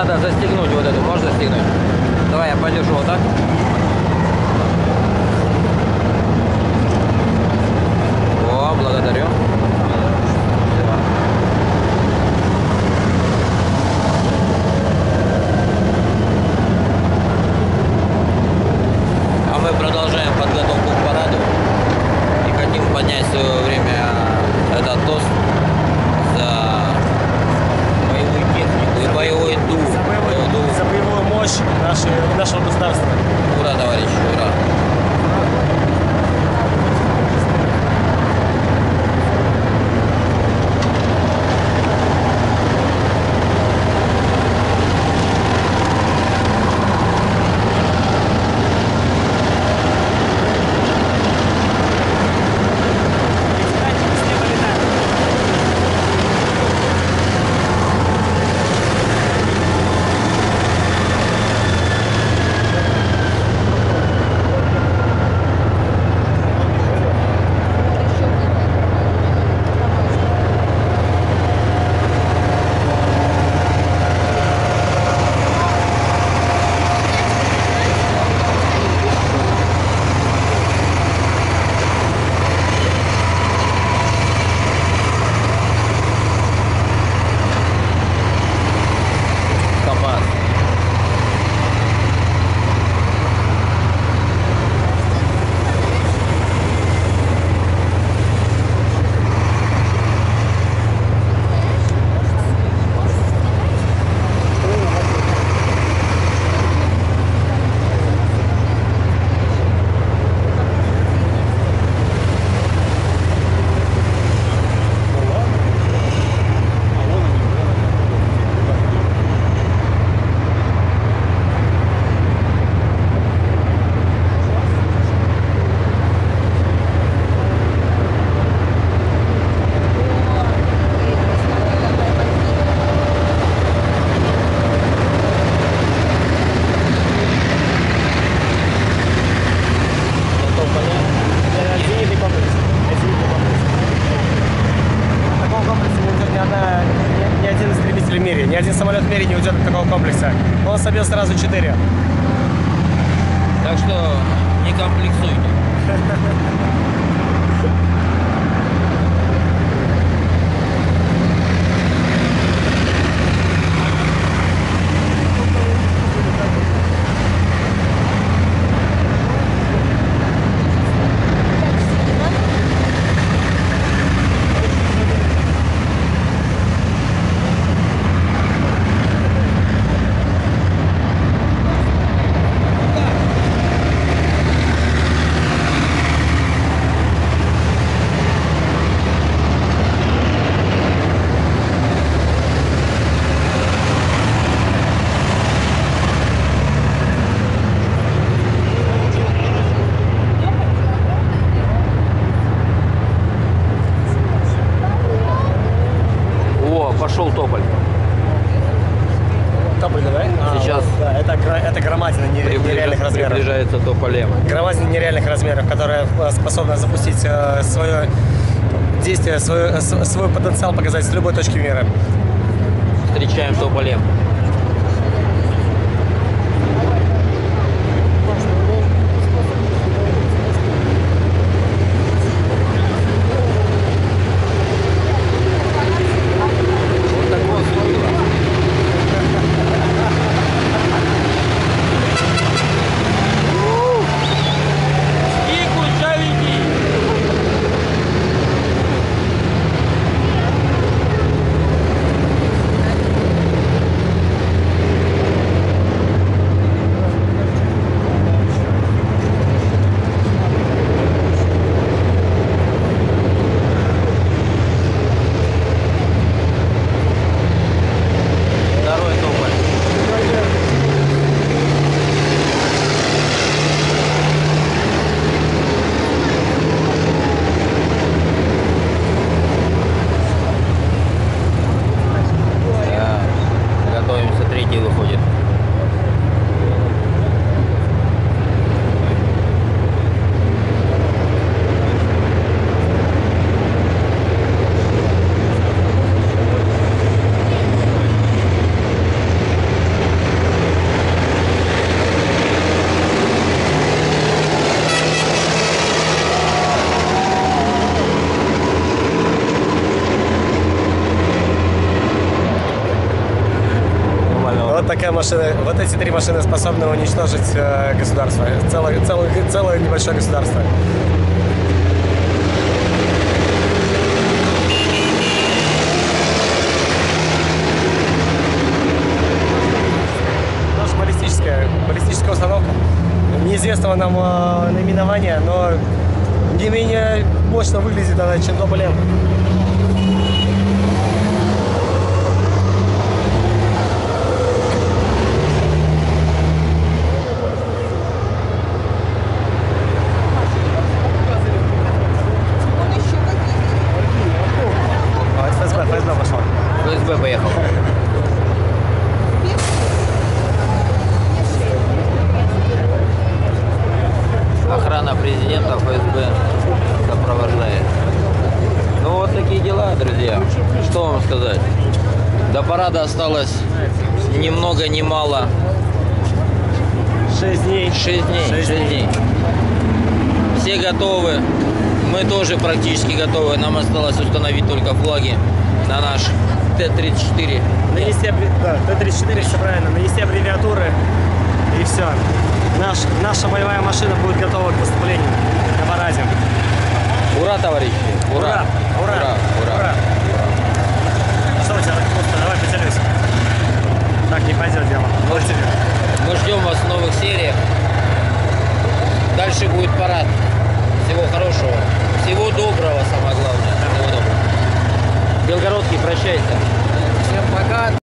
надо застегнуть вот эту. Можешь застегнуть? Давай я подержу вот так. О, благодарю. А мы продолжаем подготовку к параду и хотим поднять в свое время этот тост за боевую технику и боевой дух. За боевую мощь нашего государства. Ура, товарищи, ура! Ни один самолет в мире не уйдет от такого комплекса. Он собил сразу 4. Так что не комплексуйте. Пошел тополь. Тополь, давай? Сейчас да, это громадина нереальных размеров. Приближается тополем. Громадина нереальных размеров, которая способна запустить свое действие, свой потенциал показать с любой точки мира. Встречаем тополем. такая машина, вот эти 3 машины способны уничтожить государство, целое небольшое государство. Наша баллистическая установка неизвестного нам наименования, но не менее мощно выглядит она, чем Доблен. ФСБ пошел. ФСБ поехал. Охрана президента ФСБ сопровождает. Ну вот такие дела, друзья. Что вам сказать? До парада осталось ни много ни мало. 6 дней. 6 дней. Все готовы. Мы тоже практически готовы. Нам осталось установить только флаги на наш Т-34. Нанести, да, Т-34, все правильно. Нанести аббревиатуры и все. Наша боевая машина будет готова к выступлению на параде. Ура, товарищи! Ура! Ура! Ура! Ура! Ура! Что у тебя так пусто? Давай поделюсь. Так не пойдет дело. Вот тебе. Мы ждем вас в новых сериях. Дальше будет парад. Всего хорошего. Всего доброго, самое главное. Всего доброго. Белгородский, прощайся. Всем пока.